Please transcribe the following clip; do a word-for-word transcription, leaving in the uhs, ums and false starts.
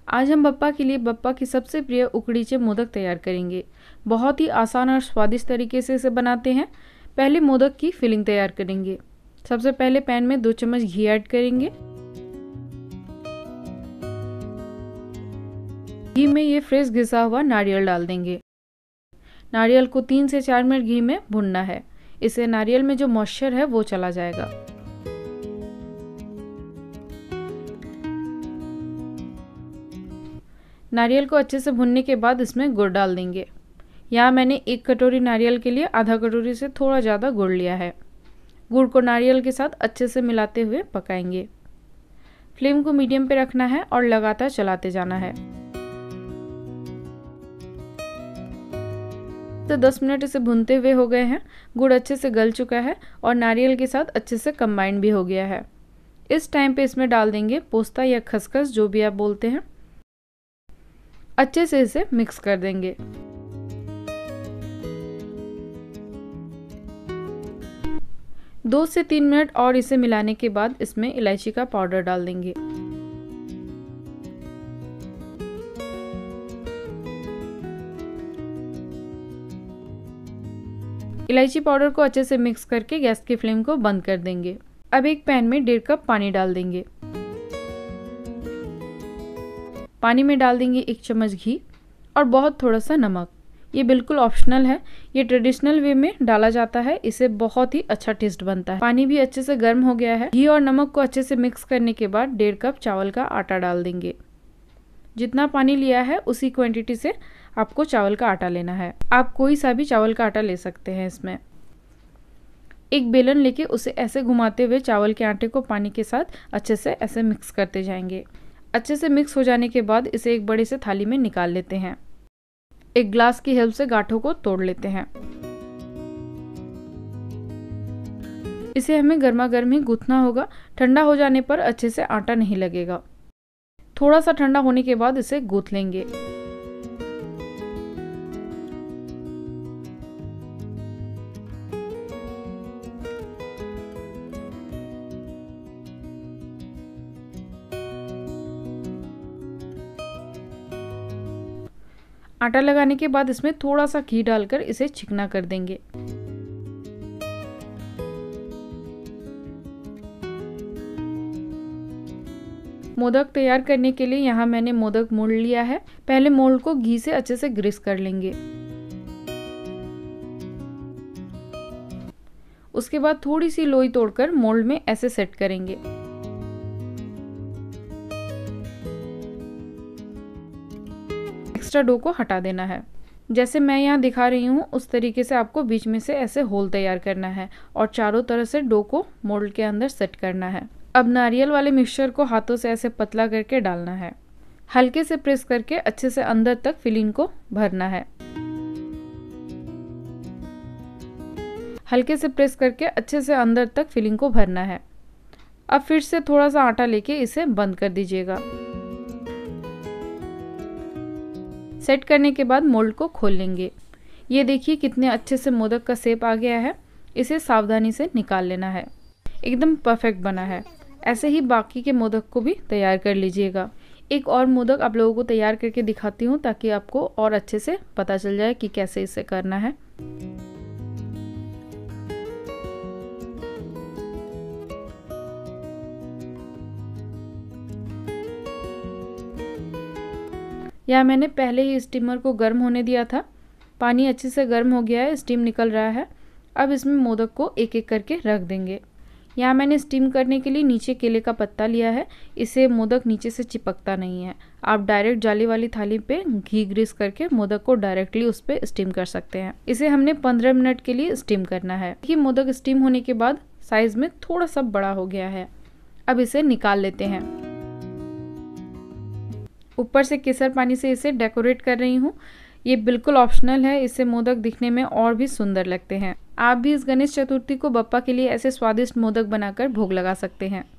आज हम बप्पा के लिए बप्पा की सबसे प्रिय उकडीचे मोदक तैयार करेंगे। बहुत ही आसान और स्वादिष्ट तरीके से इसे बनाते हैं। पहले मोदक की फिलिंग तैयार करेंगे। सबसे पहले पैन में दो चम्मच घी ऐड करेंगे। घी में ये फ्रेश घिसा हुआ नारियल डाल देंगे। नारियल को तीन से चार मिनट घी में भूनना है। इससे नारियल में जो मॉइस्चर है वो चला जाएगा। नारियल को अच्छे से भुनने के बाद इसमें गुड़ डाल देंगे। यहाँ मैंने एक कटोरी नारियल के लिए आधा कटोरी से थोड़ा ज़्यादा गुड़ लिया है। गुड़ को नारियल के साथ अच्छे से मिलाते हुए पकाएंगे। फ्लेम को मीडियम पे रखना है और लगातार चलाते जाना है। तो दस मिनट इसे भूनते हुए हो गए हैं। गुड़ अच्छे से गल चुका है और नारियल के साथ अच्छे से कंबाइन भी हो गया है। इस टाइम पे इसमें डाल देंगे पोस्ता या खसखस, जो भी आप बोलते हैं। अच्छे से इसे मिक्स कर देंगे। दो से तीन मिनट और इसे मिलाने के बाद इसमें इलायची का पाउडर डाल देंगे। इलायची पाउडर को अच्छे से मिक्स करके गैस की फ्लेम को बंद कर देंगे। अब एक पैन में डेढ़ कप पानी डाल देंगे। पानी में डाल देंगे एक चम्मच घी और बहुत थोड़ा सा नमक। ये बिल्कुल ऑप्शनल है। ये ट्रेडिशनल वे में डाला जाता है। इससे बहुत ही अच्छा टेस्ट बनता है। पानी भी अच्छे से गर्म हो गया है। घी और नमक को अच्छे से मिक्स करने के बाद डेढ़ कप चावल का आटा डाल देंगे। जितना पानी लिया है उसी क्वांटिटी से आपको चावल का आटा लेना है। आप कोई सा भी चावल का आटा ले सकते हैं। इसमें एक बेलन लेके उसे ऐसे घुमाते हुए चावल के आटे को पानी के साथ अच्छे से ऐसे मिक्स करते जाएंगे। अच्छे से मिक्स हो जाने के बाद इसे एक बड़े से थाली में निकाल लेते हैं। एक ग्लास की हेल्प से गांठों को तोड़ लेते हैं। इसे हमें गर्मा गर्म ही गूंथना होगा। ठंडा हो जाने पर अच्छे से आटा नहीं लगेगा। थोड़ा सा ठंडा होने के बाद इसे गूंथ लेंगे। आटा लगाने के बाद इसमें थोड़ा सा घी डालकर इसे चिकना कर देंगे। मोदक तैयार करने के लिए यहाँ मैंने मोदक मोल्ड लिया है। पहले मोल्ड को घी से अच्छे से ग्रीस कर लेंगे। उसके बाद थोड़ी सी लोई तोड़कर मोल्ड में ऐसे सेट करेंगे। एक्स्ट्रा डो को हटा देना है। जैसे मैं यहाँ दिखा रही हूँ उस तरीके से आपको बीच में से ऐसे होल तैयार करना है और चारों तरफ से डो को मोल्ड के अंदर सेट करना है। अब नारियल वाले मिक्सचर को हाथों से ऐसे पतला करके डालना है। हल्के से प्रेस करके अच्छे से अंदर तक फिलिंग को भरना है। हल्के से प्रेस करके अच्छे से अंदर तक फिलिंग को भरना है। अब फिर से थोड़ा सा आटा लेके इसे बंद कर दीजिएगा। सेट करने के बाद मोल्ड को खोल लेंगे। ये देखिए कितने अच्छे से मोदक का शेप आ गया है। इसे सावधानी से निकाल लेना है। एकदम परफेक्ट बना है। ऐसे ही बाकी के मोदक को भी तैयार कर लीजिएगा। एक और मोदक आप लोगों को तैयार करके दिखाती हूँ ताकि आपको और अच्छे से पता चल जाए कि कैसे इसे करना है। यहाँ मैंने पहले ही स्टीमर को गर्म होने दिया था। पानी अच्छे से गर्म हो गया है, स्टीम निकल रहा है। अब इसमें मोदक को एक एक करके रख देंगे। यहाँ मैंने स्टीम करने के लिए नीचे केले का पत्ता लिया है। इससे मोदक नीचे से चिपकता नहीं है। आप डायरेक्ट जाली वाली थाली पे घी ग्रीस करके मोदक को डायरेक्टली उस पर स्टीम कर सकते हैं। इसे हमने पंद्रह मिनट के लिए स्टीम करना है। ये मोदक स्टीम होने के बाद साइज में थोड़ा सा बड़ा हो गया है। अब इसे निकाल लेते हैं। ऊपर से केसर पानी से इसे डेकोरेट कर रही हूँ। ये बिल्कुल ऑप्शनल है। इससे मोदक दिखने में और भी सुंदर लगते हैं। आप भी इस गणेश चतुर्थी को बप्पा के लिए ऐसे स्वादिष्ट मोदक बनाकर भोग लगा सकते हैं।